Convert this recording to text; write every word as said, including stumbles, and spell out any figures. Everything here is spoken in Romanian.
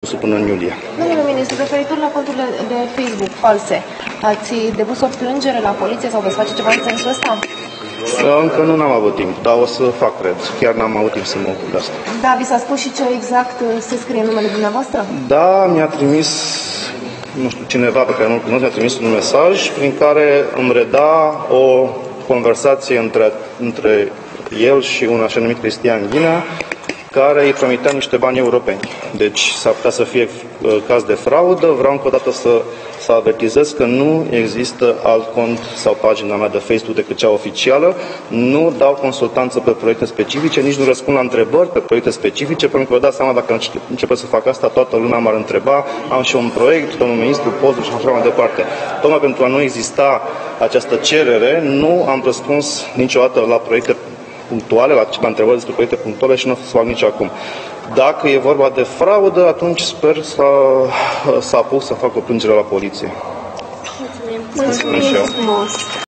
concursul până în iulie. Domnule ministru, referitor la conturile de Facebook false, ați depus o plângere la poliție sau veți face ceva în sensul ăsta? Încă nu am avut timp, dar o să fac, cred. Chiar n-am avut timp să mă ocup de asta. Da, vi s-a spus și ce exact se scrie în numele dumneavoastră? Da, mi-a trimis, nu știu, cineva pe care nu-l cunosc, mi-a trimis un mesaj prin care îmi reda o conversație între, între el și un așa numit Cristian Ghinea, care îi promitea niște bani europeni. Deci s-ar putea să fie uh, caz de fraudă. Vreau încă o dată să, să avertizez că nu există alt cont sau pagina mea de Facebook decât cea oficială. Nu dau consultanță pe proiecte specifice, nici nu răspund la întrebări pe proiecte specifice, pentru că vă dați seama, dacă începe să fac asta, toată lumea m-ar întreba, am și un proiect, domnul ministru, pozul și așa mai departe. Tocmai pentru a nu exista această cerere, nu am răspuns niciodată la proiecte punctuale, la, la întrebări despre proiecte punctuale și nu o să fac nici acum. Dacă e vorba de fraudă, atunci sper să, să apuc să fac o plângere la poliție. Mulțumim! Mulțumim!